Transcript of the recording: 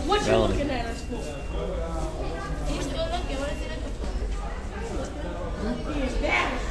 What you Melanie. looking at us for? He's still looking. What is he looking for? He is bad.